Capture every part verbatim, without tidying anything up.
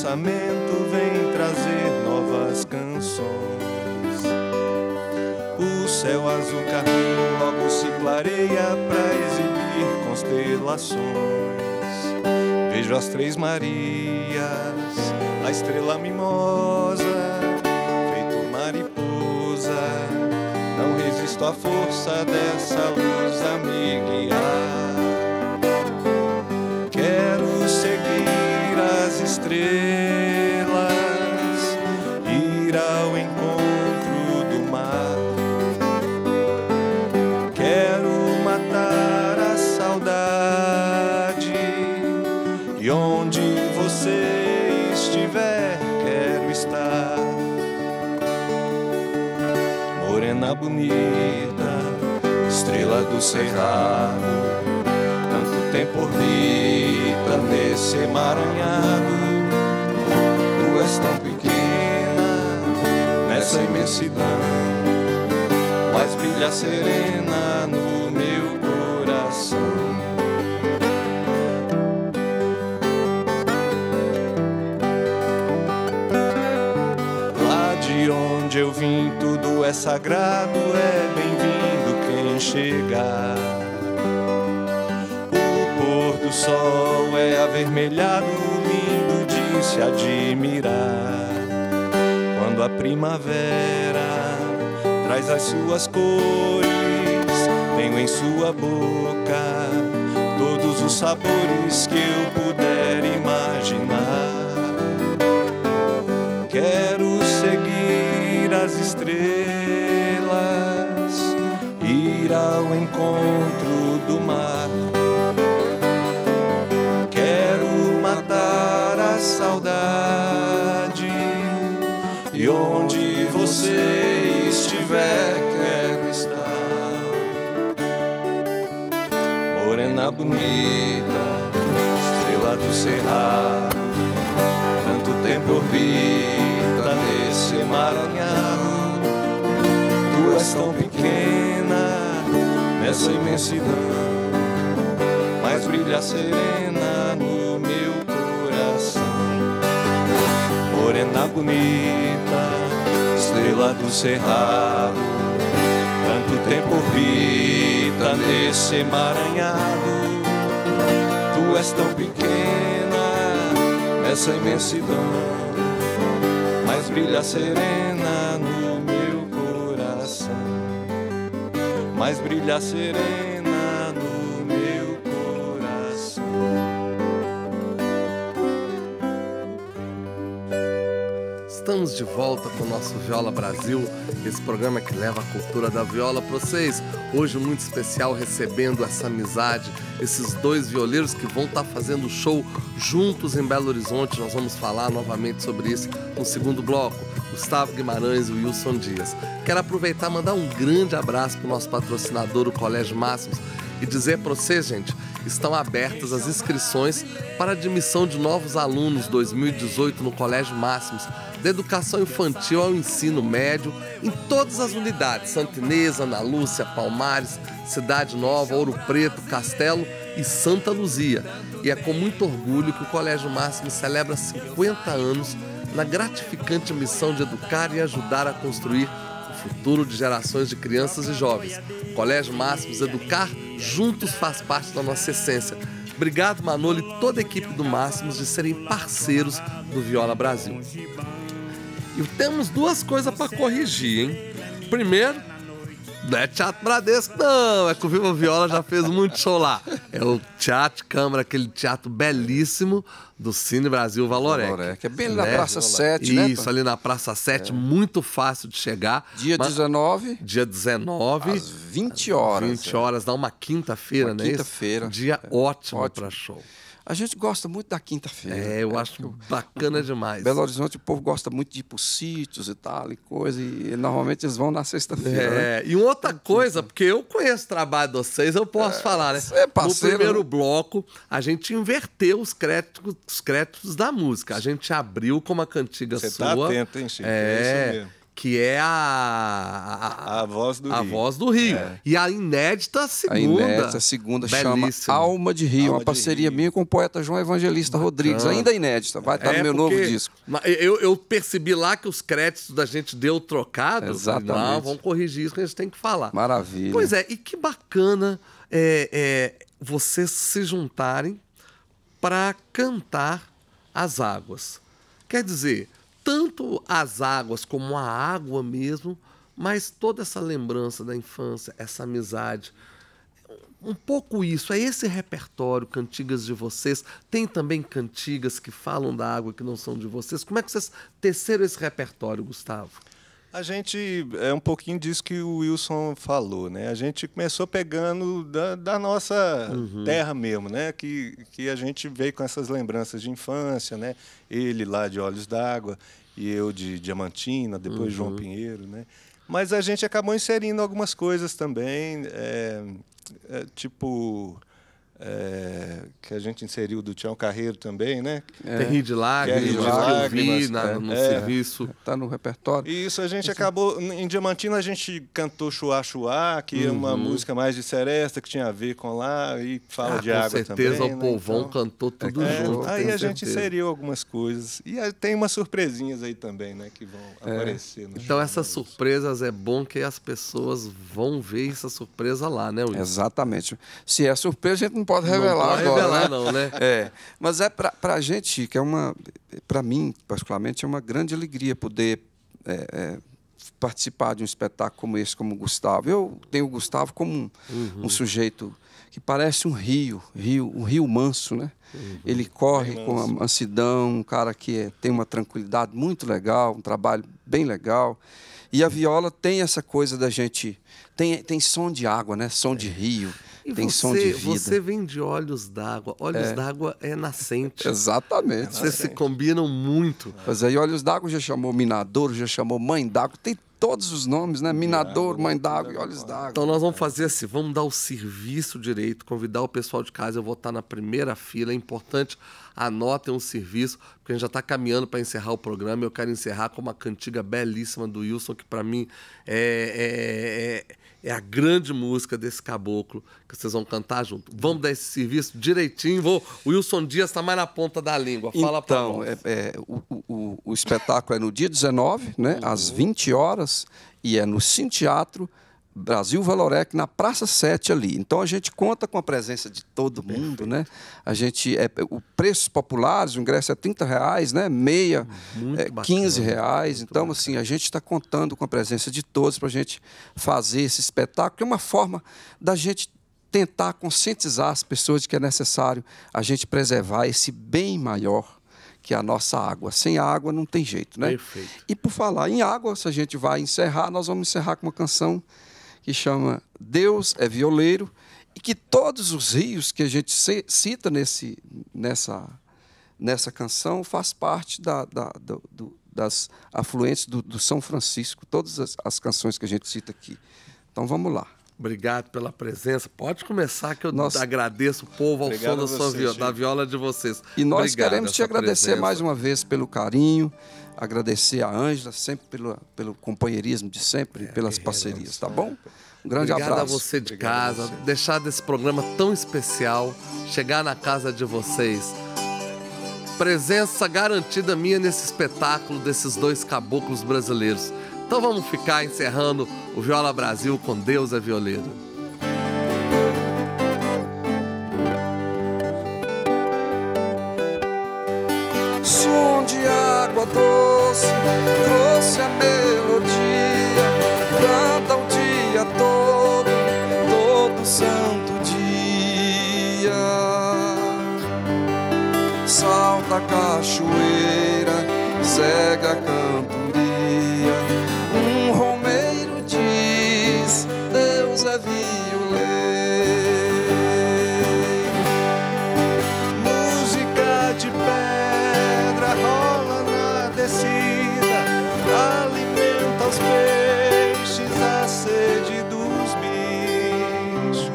pensamento vem trazer novas canções. O céu azul carmim logo se clareia pra exibir constelações. Vejo as três Marias, a estrela mimosa, feito mariposa. Não resisto à força dessa luz a me guiar. Quero seguir as estrelas, ir ao encontro do mar. Quero matar a saudade, e onde você estiver, quero estar. Morena bonita, estrela do cerrado, tanto tempo orbita nesse emaranhado. Tu és tão pequena nessa imensidão, mas brilha serena no meu coração. Lá de onde eu vim tudo é sagrado, é bem-vindo quem chegar. O sol é avermelhado, lindo de se admirar. Quando a primavera traz as suas cores, tenho em sua boca todos os sabores que eu puder imaginar. Quero seguir as estrelas, ir ao encontro do mar. Saudade, e onde você estiver, quero estar. Morena bonita, estrela do cerrado, tanto tempo orbita nesse emaranhado. Tu és tão pequena nessa imensidão, mas brilha serena no meu coração. Morena bonita, estrela do cerrado, tanto tempo orbita nesse emaranhado. Tu és tão pequena nessa imensidão, mas brilha serena no meu coração. Mas brilha serena no meu coração. Estamos de volta com o nosso Viola Brasil, esse programa que leva a cultura da viola para vocês. Hoje muito especial, recebendo essa amizade, esses dois violeiros que vão estar fazendo show juntos em Belo Horizonte. Nós vamos falar novamente sobre isso no segundo bloco. Gustavo Guimarães e Wilson Dias. Quero aproveitar e mandar um grande abraço para o nosso patrocinador, o Colégio Máximos, e dizer para vocês, gente, estão abertas as inscrições para admissão de novos alunos dois mil e dezoito no Colégio Máximos, da educação infantil ao ensino médio, em todas as unidades: Santa Inês, Ana Lúcia, Palmares, Cidade Nova, Ouro Preto, Castelo e Santa Luzia. E é com muito orgulho que o Colégio Máximos celebra cinquenta anos na gratificante missão de educar e ajudar a construir o futuro de gerações de crianças e jovens. Colégio Máximos, educar juntos faz parte da nossa essência. Obrigado, Manolo, e toda a equipe do Máximos de serem parceiros do Viola Brasil. E temos duas coisas para corrigir, hein? Primeiro, não é Teatro Bradesco, não. É que o Viva Viola já fez muito show lá. É o Teatro Câmara, aquele teatro belíssimo do Cine Brasil Valorec. Valorec. É bem ali na né? Praça sete, né? Isso, ali na Praça sete, é. Muito fácil de chegar. Dia Mas, dezenove. Dia dezenove. Às vinte horas. vinte horas, dá uma quinta-feira, né? Quinta-feira. Dia é. ótimo, ótimo. para show. A gente gosta muito da quinta-feira. É, eu é, acho eu... bacana demais. Belo Horizonte, o povo gosta muito de ir para sítios e tal, e coisa, e normalmente eles vão na sexta-feira. É, né? E outra coisa, porque eu conheço o trabalho de vocês, eu posso é, falar, né? É parceiro, no primeiro né? bloco, a gente inverteu os créditos, os créditos da música. A gente abriu com uma cantiga Você sua. Você tá atento, hein, Chico? É, é isso mesmo. que é a... A, A Voz do a Rio. Voz do Rio. É. E a inédita segunda. A inédita segunda chama Belíssima. Alma de Rio, Alma uma de parceria Rio. minha com o poeta João Evangelista Rodrigues, ainda inédita, vai estar É, no meu novo porque disco. ma- Eu, eu percebi lá que os créditos da gente deu trocado. Exatamente. Não, vamos corrigir isso que a gente tem que falar. Maravilha. Pois é, e que bacana é, é, vocês se juntarem para cantar as águas. Quer dizer, tanto as águas como a água mesmo, mas toda essa lembrança da infância, essa amizade. Um pouco isso, é esse repertório, cantigas de vocês. Tem também cantigas que falam da água que não são de vocês. Como é que vocês teceram esse repertório, Gustavo? A gente, é um pouquinho disso que o Wilson falou, né? A gente começou pegando da, da nossa Uhum. terra mesmo, né? Que, que a gente veio com essas lembranças de infância, né? Ele lá de Olhos d'Água e eu de Diamantina, depois Uhum. João Pinheiro, né? Mas a gente acabou inserindo algumas coisas também, é, é, tipo... é, que a gente inseriu do Tião Carreiro também, né? É. Tem Rio de Lágrimas, Rio de eu vi Lágrimas, na- é. no É. serviço. Tá no repertório. E isso a gente acabou... Em Diamantina a gente cantou Chuá Chuá, que é uma música mais de seresta, que tinha a ver com lá, e fala Ah, de com água certeza também. o né? povão Então, cantou tudo É, junto. aí tenho a gente certeza. inseriu algumas coisas. E aí tem umas surpresinhas aí também, né? Que vão aparecer no Então show, essas né? surpresas é bom que as pessoas vão ver essa surpresa lá, né, Wilson? Exatamente. Se é surpresa, a gente não pode Não revelar pode agora, revelar, né? não, né? É, mas é para a gente, que é uma, para mim, particularmente, é uma grande alegria poder é, é, participar de um espetáculo como esse, como o Gustavo. Eu tenho o Gustavo como um, Uhum. um sujeito que parece um rio, rio, um rio manso, né? Uhum. Ele corre Bem com a manso. mansidão, um cara que é- tem uma tranquilidade muito legal, um trabalho bem legal. E a viola tem essa coisa da gente... Tem, tem som de água, né? Som de rio, E tem você, som de vida. você vem de Olhos d'Água. Olhos d'Água é nascente. Exatamente. Vocês se combinam muito. Pois é, e Olhos d'Água já chamou Minadouro, já chamou Mãe d'Água, tem todos os nomes, né? Minadouro, Mãe d'Água e Olhos d'Água. Então nós vamos fazer assim, vamos dar o serviço direito, convidar o pessoal de casa, eu vou estar na primeira fila, é importante, anotem um serviço, porque a gente já está caminhando para encerrar o programa, eu quero encerrar com uma cantiga belíssima do Wilson, que para mim é, é, é, é a grande música desse caboclo, que vocês vão cantar junto. Vamos dar esse serviço direitinho, vou, o Wilson Dias está mais na ponta da língua, fala para Então, nós. é, é, o, o, o espetáculo é no dia dezenove, né? Às vinte horas, e é no Cine Teatro Brasil Valorec, na Praça sete ali. Então a gente conta com a presença de todo mundo, né? A gente, é, o preços populares, o ingresso é trinta reais, né? Meia, Muito é, bacana, quinze reais. muito Então, assim, a gente está contando com a presença de todos para a gente fazer esse espetáculo. É uma forma da gente tentar conscientizar as pessoas de que é necessário a gente preservar esse bem maior que é a nossa água. Sem água não tem jeito, né? Perfeito. E por falar em água, se a gente vai encerrar, nós vamos encerrar com uma canção que chama Deus é Violeiro, e que todos os rios que a gente cita nesse, nessa, nessa canção faz parte da, da, do, do, das afluentes do, do São Francisco, todas as, as canções que a gente cita aqui. Então vamos lá. Obrigado pela presença. Pode começar, que eu Nossa. agradeço o povo ao Obrigado som da, a sua você, viola, Chico. da viola de vocês. E nós Obrigado, queremos te essa agradecer presença. mais uma vez pelo carinho, agradecer a Ângela, sempre pelo, pelo companheirismo de sempre, e pelas parcerias, tá bom? Um grande Obrigado abraço. a você de Obrigado a casa, você. deixar desse programa tão especial, chegar na casa de vocês. Presença garantida minha nesse espetáculo desses dois caboclos brasileiros. Então vamos ficar encerrando o Viola Brasil com Deus é Violeiro. Som de água doce trouxe a melodia, canta o dia todo, todo santo dia. Salta a cachoeira, segue a cantoria, um romeiro diz, Deus é violeiro. Música de pedra rola na descida, alimenta os peixes, a sede dos bichos.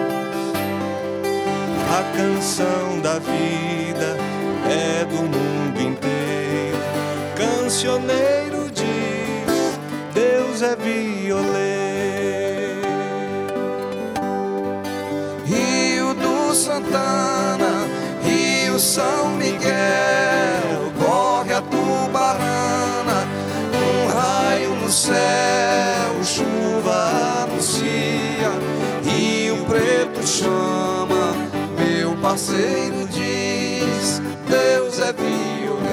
A canção da vida é do mundo inteiro. Cancioneiro diz, Deus é violeiro. Rio do Santana, Rio São Miguel, corre a Tubarana, um raio no céu, chuva anuncia, Rio Preto chama, meu parceiro diz, Deus é violeiro.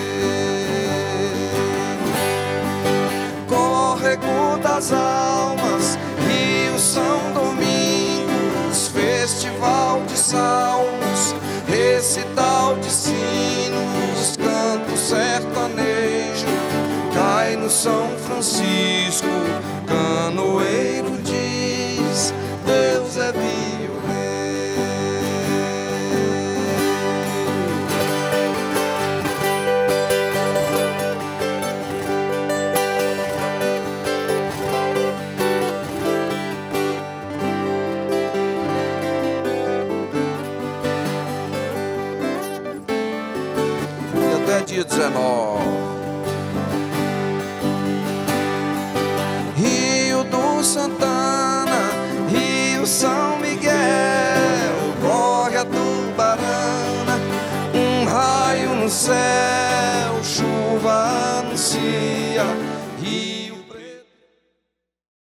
Córrego das Almas, Rio São Domingos, festival de salmos, recital de sinos, canto sertanejo, cai no São Francisco, canoeiro diz, Deus é violeiro. Dia dezenove. Rio do Santana, Rio São Miguel,